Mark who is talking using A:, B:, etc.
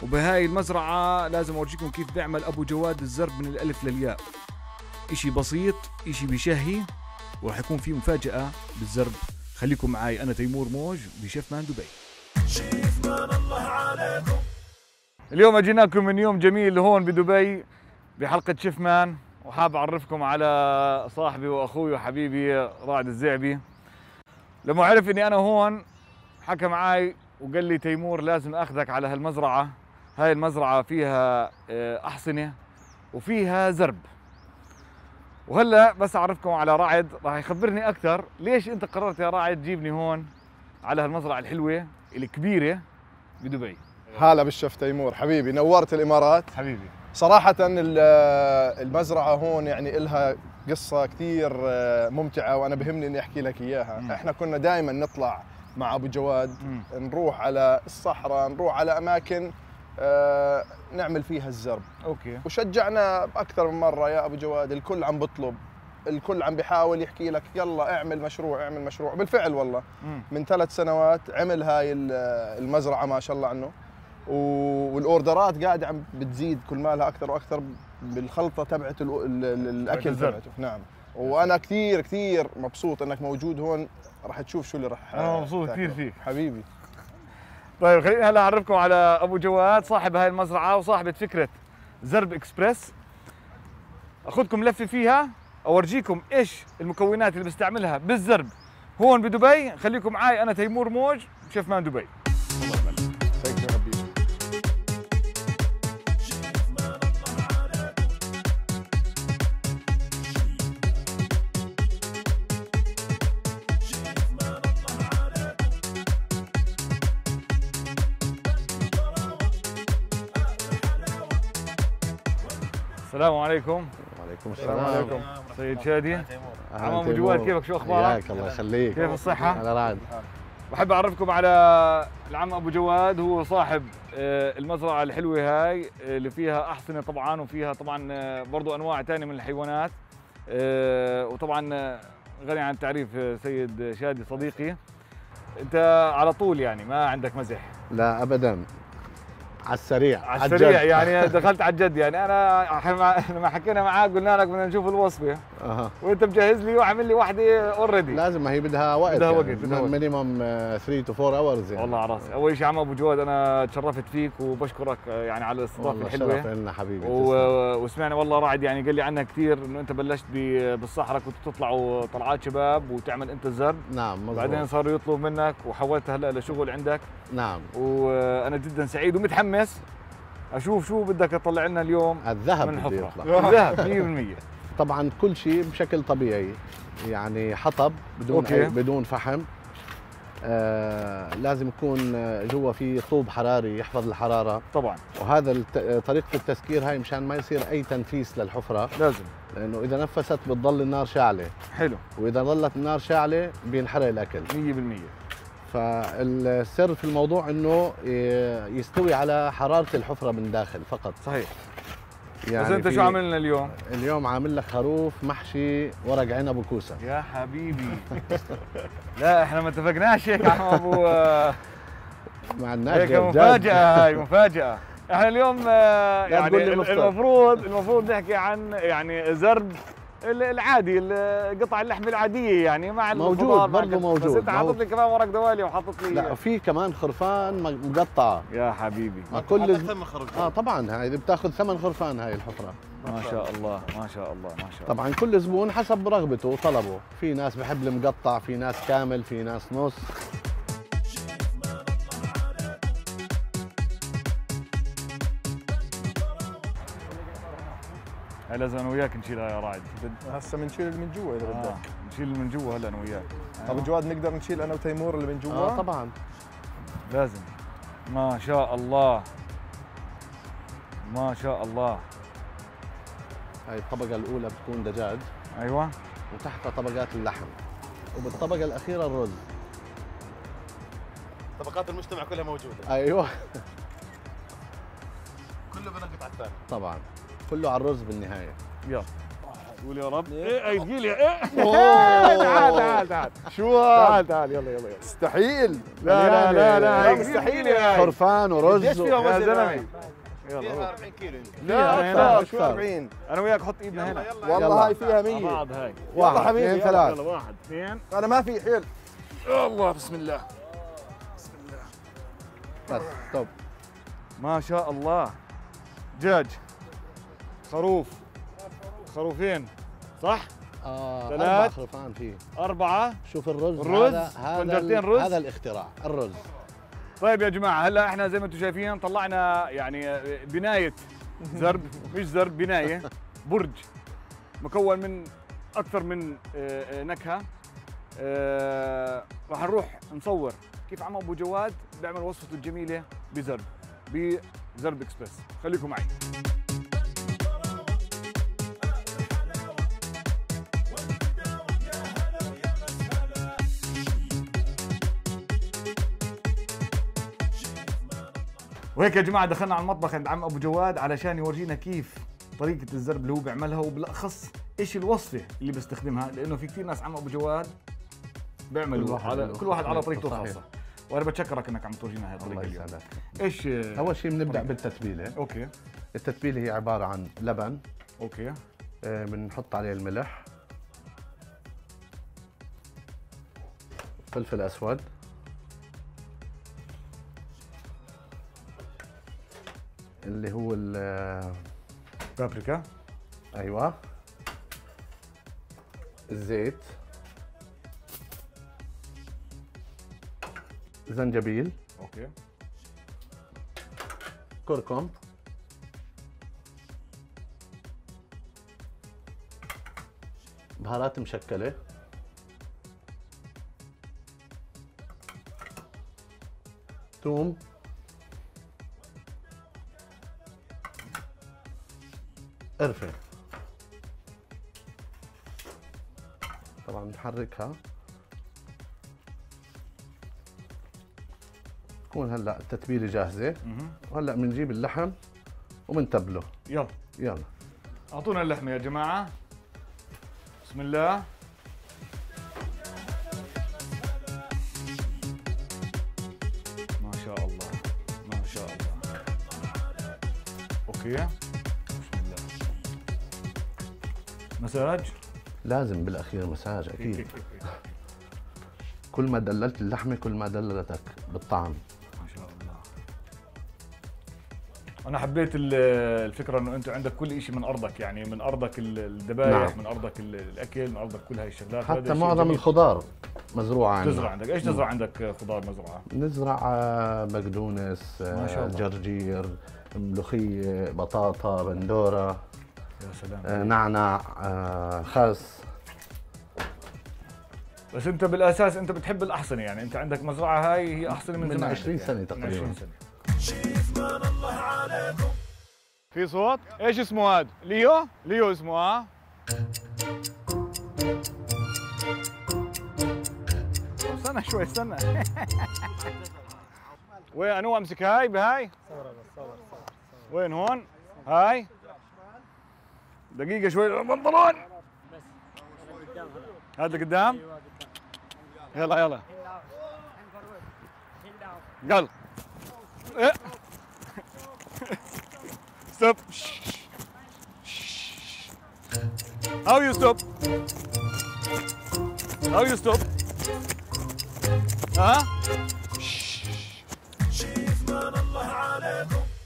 A: وبهاي المزرعة لازم أورجيكم كيف بيعمل أبو جواد الزرب من الألف للياء. إشي بسيط، إشي بشهي، وراح يكون في مفاجأة بالزرب. خليكم معاي، أنا تيمور موج بشيف مان دبي. شيف مان الله عليكم. اليوم أجيناكم من يوم جميل هون بدبي بحلقة شيف مان، وحاب أعرفكم على صاحبي وأخوي وحبيبي رائد الزعبي. لما عرف إني أنا هون حكى معاي وقال لي تيمور لازم أخذك على هالمزرعة. هاي المزرعة فيها أحصنة وفيها زرب. وهلا بس أعرفكم على رعد راح يخبرني أكثر ليش أنت قررت يا رعد تجيبني هون على هالمزرعة الحلوة الكبيرة بدبي.
B: هلا بالشيف تيمور حبيبي، نورت الإمارات
A: حبيبي.
B: صراحة المزرعة هون يعني إلها قصة كثير ممتعة، وأنا بهمني إني أحكي لك إياها. إحنا كنا دائما نطلع مع أبو جواد، نروح على الصحراء، نروح على أماكن نعمل فيها الزرب.
A: أوكي.
B: وشجعنا أكثر من مرة يا أبو جواد، الكل عم بطلب، الكل عم بيحاول يحكي لك يلا اعمل مشروع اعمل مشروع. بالفعل والله من 3 سنوات عمل هاي المزرعة ما شاء الله عنه، والاوردرات قاعده عم بتزيد كل مالها اكثر واكثر بالخلطه تبعت الاكل تبعته. نعم. وانا كثير كثير مبسوط انك موجود هون، راح تشوف شو اللي راح.
A: انا مبسوط كثير فيك
B: حبيبي.
A: طيب خليني هلا اعرفكم على ابو جواد صاحب هاي المزرعه وصاحبه فكره زرب اكسبرس. اخذكم لفه فيها، اورجيكم ايش المكونات اللي بستعملها بالزرب هون بدبي. خليكم معي، انا تيمور موج شيف مان دبي. السلام عليكم.
C: وعليكم
B: السلام عليكم.
A: سيد شادي. عم ابو جواد، كيفك؟ شو اخبارك؟
C: الله يخليك.
A: كيف الصحة؟
C: على رعد.
A: بحب اعرفكم على العم ابو جواد، هو صاحب المزرعة الحلوة هاي اللي فيها احصنة طبعا، وفيها طبعا برضو انواع ثانية من الحيوانات. وطبعا غني عن التعريف سيد شادي صديقي. انت على طول يعني ما عندك مزح؟
C: لا ابدا، على السريع.
A: على السريع يعني دخلت على الجد. يعني انا لما حكينا معاك قلنا لك بدنا نشوف الوصفه. وانت مجهز لي وعامل لي وحده اوريدي.
C: لازم، ما هي بدها وقت.
A: بدها وقت.
C: مينيمم 3 to 4 hours يعني.
A: والله على راسي. اول شيء عم ابو جواد انا تشرفت فيك وبشكرك يعني على الاستضافه الحلوه.
C: شرف لنا حبيبي.
A: وسمعنا والله رعد يعني قال لي عنها كثير انه انت بلشت بالصحراء، كنت تطلعوا طلعات شباب وتعمل انت الزرب.
C: نعم مظبوط.
A: بعدين صاروا يطلب منك وحولت هلا لشغل عندك.
C: نعم.
A: وانا جدا سعيد ومتحمس اشوف شو بدك تطلع لنا اليوم.
C: الذهب
A: من
C: بده
A: الحفرة. الذهب 100%.
C: طبعا كل شيء بشكل طبيعي، يعني حطب بدون بدون فحم. لازم يكون جوا في طوب حراري يحفظ الحراره
A: طبعا.
C: وهذا طريقه التسكير هاي مشان ما يصير اي تنفيس للحفره.
A: لازم،
C: لانه اذا نفست بتضل النار شاعله.
A: حلو.
C: واذا ظلت النار شاعله بينحرق الاكل
A: 100%.
C: فالسر في الموضوع انه يستوي على حراره الحفره من داخل فقط.
A: صحيح.
C: يعني
A: بس انت شو عامل لنا اليوم؟
C: اليوم عامل لك خروف محشي ورق عنب وكوسه.
A: يا حبيبي. لا احنا ما اتفقناش هيك عم ابو.
C: ما عندناش
A: هيك مفاجأة. هاي مفاجأة. احنا اليوم يعني المفروض نحكي عن يعني زرب العادي، قطع اللحم العاديه يعني مع
C: موجود برضه موجود.
A: بس انت حاطط لي كمان ورق دوالي وحاطط لي.
C: لا في كمان خرفان مقطعه.
A: يا حبيبي.
C: ما كل ثمن خرفان. طبعا هاي بتاخذ 8 خرفان هاي الحفره.
A: ما شاء الله ما شاء الله ما شاء الله.
C: طبعا كل زبون حسب رغبته وطلبه، في ناس بحب المقطع، في ناس كامل، في ناس نص.
A: هاي لازم انا وياك نشيلها يا رعد.
B: هسه بنشيل اللي من جوا اذا بدك.
A: نشيل اللي من جوا هلا انا وياك.
B: ابو جواد نقدر نشيل انا وتيمور اللي من جوا؟
C: طبعا
A: لازم. ما شاء الله ما شاء الله.
C: هاي الطبقه الاولى بتكون دجاج.
A: ايوه.
C: وتحتها طبقات اللحم، وبالطبقه الاخيره الرز.
D: طبقات المجتمع كلها موجوده.
C: ايوه.
D: كله بنقطع الثاني.
C: طبعا كله على الرز بالنهايه.
A: يلا قول يا رب. ايه تقيل يا ايه.
B: تعال
A: تعال
B: شو هذا؟
A: تعال يلا
B: مستحيل.
A: لا
B: مستحيل يا
C: خرفان ورز
B: قديش فيها
A: يا
B: وزن
A: زلمه.
B: هاي؟
A: يلا
D: 40 كيلو يمكن.
B: لا اكثر. شو
C: أكثر.
B: 40؟
A: انا وياك حط ايدنا هنا.
B: والله هاي فيها
A: مع
B: 100.
A: بعض هاي.
B: يلا
C: واحد
B: حبيبي
C: اثنين
B: يلا.
C: ثلاث.
A: يلا 1 2.
B: انا ما في حيل.
A: الله بسم الله.
C: بس ستوب.
A: ما شاء الله. دجاج، خروف، خروفين صح؟
C: ثلاث
A: ثلاث.
C: خرفان فيه.
A: 4.
C: شوف الرز.
A: الرز،
C: هذا
A: طنجرتين رز.
C: هذا الاختراع الرز.
A: طيب يا جماعه هلا احنا زي ما انتم شايفين طلعنا يعني بنايه زرب، مش زرب، بنايه برج مكون من اكثر من نكهه. راح نروح نصور كيف عم ابو جواد بيعمل وصفته الجميله بزرب، بزرب اكسبرس. خليكم معي. وهيك يا جماعه دخلنا على المطبخ عند عم ابو جواد علشان يورجينا كيف طريقه الزرب اللي هو بيعملها، وبالاخص ايش الوصفه اللي بيستخدمها، لانه في كثير ناس عم ابو جواد بيعملوا كل واحد على طريقته
C: صحيح.
A: الخاصه. وانا بتشكرك انك عم تورجينا هاي الطريقه
C: الله
A: اليوم.
C: يسعدك.
A: ايش
C: اول شيء بنبدا بالتتبيله.
A: اوكي
C: التتبيله هي عباره عن لبن،
A: اوكي
C: بنحط عليه الملح، فلفل اسود، اللي هو
A: بابريكا،
C: ايوه، الزيت، زنجبيل،
A: اوكي
C: كركم، بهارات مشكلة، ثوم، قرفة. طبعا نحركها. تكون هلا التتبيلة جاهزة، وهلا بنجيب اللحم وبنتبله.
A: يلا
C: يلا
A: اعطونا اللحمه يا جماعه. بسم الله. ما شاء الله ما شاء الله. اوكي بسم الله. مساج.
C: لازم بالاخير مساج اكيد. كل ما دللت اللحمه كل ما دللتك بالطعم.
A: ما شاء الله. انا حبيت الفكره انه انت عندك كل شيء من ارضك، يعني من ارضك الذبايح،
C: نعم.
A: من ارضك الاكل، من ارضك كل هاي الشغلات.
C: حتى معظم الخضار مزروعه عندنا.
A: تزرع عندك ايش تزرع عندك خضار مزروعه؟
C: نزرع بقدونس،
A: ما شاء الله.
C: جرجير، ملوخيه، بطاطا، بندوره،
A: يا سلام.
C: نعناع، خس.
A: بس انت بالاساس انت بتحب الاحصنه، يعني انت عندك مزرعه هاي هي احصنه من
C: من
A: زمان
C: 20
A: يعني.
C: سنة
A: من
C: تقريباً.
A: 20 سنه. في صوت؟ ايش اسمه هذا؟ ليو؟ ليو اسمه ها؟ استنى شوي استنى. وين انا امسك هاي بهاي؟ وين هون؟ هاي؟ دقيقة شوي البنطلون. هذا قدام؟ يلا يلا. يلا. إيه. Stop. How you stop? How you stop? ها؟